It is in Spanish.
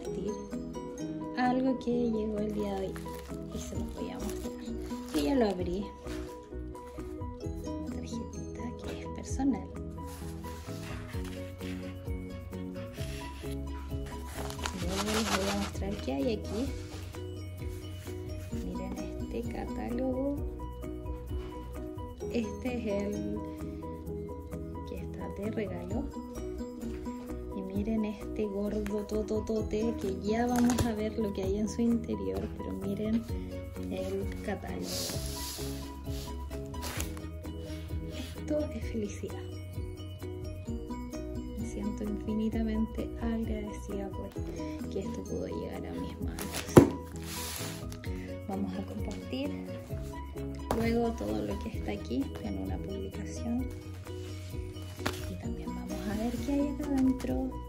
compartir algo que llegó el día de hoy y se los voy a mostrar. Y ya lo abrí. Una tarjetita que es personal. Luego les voy a mostrar qué hay aquí. Miren este catálogo. Este es el que está de regalo. Y miren este gordo tototote que ya vamos a ver lo que hay en su interior, pero miren el catálogo. Esto es felicidad. Me siento infinitamente agradecida por que esto pudo llegar a mis manos. Vamos a compartir luego todo lo que está aquí en una publicación y también vamos a ver qué hay acá adentro.